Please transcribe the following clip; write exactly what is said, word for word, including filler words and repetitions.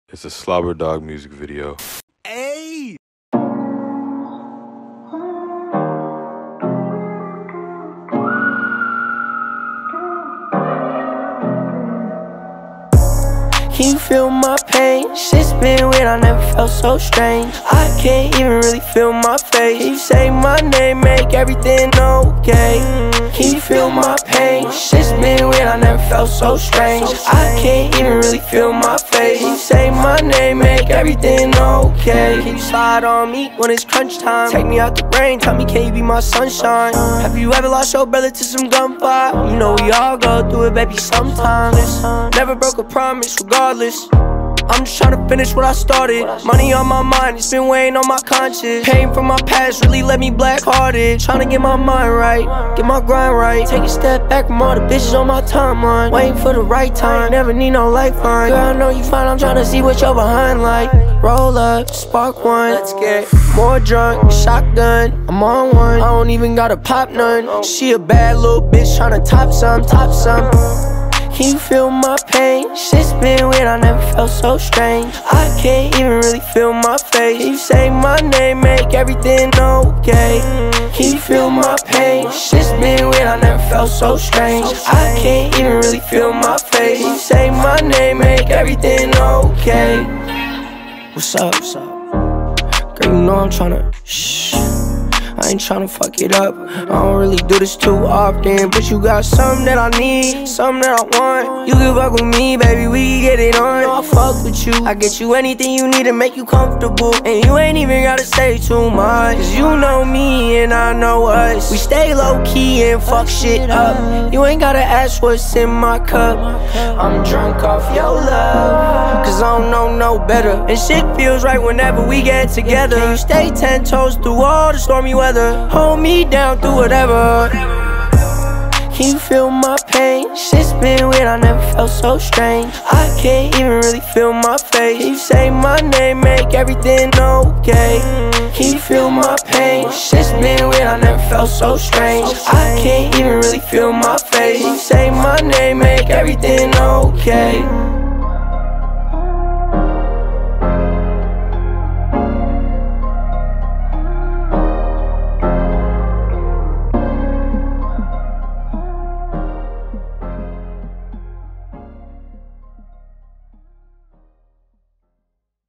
It's a Slobber Dog music video. Hey! Can you feel my pain? Shit's been weird, I never felt so strange. I can't even really feel my face. You say my name, make everything okay. Can you feel my pain? Shit's been weird, I never felt so strange. I can't even really feel my face. You say my name, make everything okay. Can you slide on me when it's crunch time? Take me out the rain, tell me can you be my sunshine? Have you ever lost your brother to some gunfire? You know we all go through it, baby, sometimes. Never broke a promise, regardless. I'm just tryna finish what I started. Money on my mind, it's been weighing on my conscience. Pain from my past really left me black-hearted. Tryna get my mind right, get my grind right. Take a step back from all the bitches on my timeline. Waiting for the right time, never need no lifeline. Girl, I know you fine, I'm tryna see what you're behind like. Roll up, spark one, let's get more drunk, shotgun, I'm on one. I don't even gotta pop none. She a bad little bitch tryna top some, top some. Can you feel my pain? Shit's been weird, I never felt so strange. I can't even really feel my face. Can you say my name, make everything okay? Can you feel my pain? Shit's been weird, I never felt so strange. I can't even really feel my face. Can you say my name, make everything okay? What's up, what's up? Girl, you know I'm tryna shh. I ain't tryna fuck it up. I don't really do this too often, but you got something that I need, something that I want. You can fuck with me, baby, we can get it on. I fuck with you, I get you anything you need to make you comfortable. And you ain't even gotta say too much, cause you know me and I know us. We stay low-key and fuck shit up. You ain't gotta ask what's in my cup. I'm drunk off your love, cause I don't know no better. And shit feels right whenever we get together. Can you stay ten toes through all the stormy weather? Hold me down through whatever. Can you feel my pain? Shit's been weird, I never felt so strange. I can't even really feel my face. Can you say my name, make everything okay? Can you feel my pain? Shit's been weird, I never felt so strange. I can't even really feel my face. Can you say my name, make everything okay?